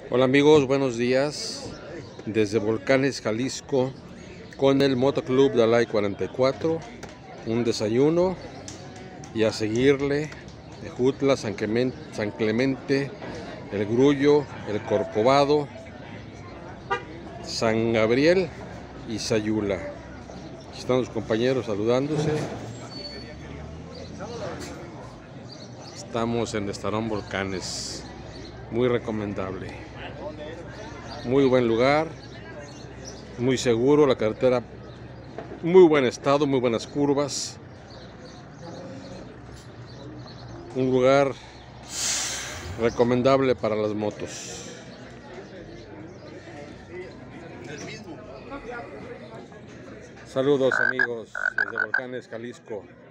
Hola amigos, buenos días desde Volcanes, Jalisco, con el Motoclub de la 44, un desayuno y a seguirle Ejutla, San Clemente, El Grullo, El Corcovado, San Gabriel y Sayula. Aquí están los compañeros saludándose. Estamos en Estarón Volcanes, muy recomendable. Muy buen lugar, muy seguro, la carretera muy buen estado, muy buenas curvas. Un lugar recomendable para las motos. Saludos amigos desde Volcanes, Jalisco.